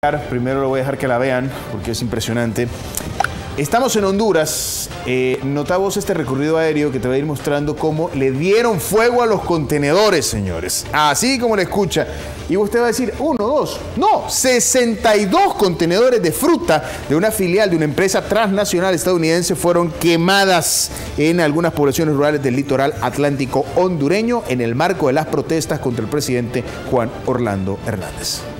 Primero lo voy a dejar que la vean porque es impresionante. Estamos en Honduras. Nota vos este recorrido aéreo que te va a ir mostrando cómo le dieron fuego a los contenedores, señores. Así como le escucha. Y usted va a decir, 1, 2, no, 62 contenedores de fruta de una filial de una empresa transnacional estadounidense fueron quemadas en algunas poblaciones rurales del litoral atlántico hondureño en el marco de las protestas contra el presidente Juan Orlando Hernández.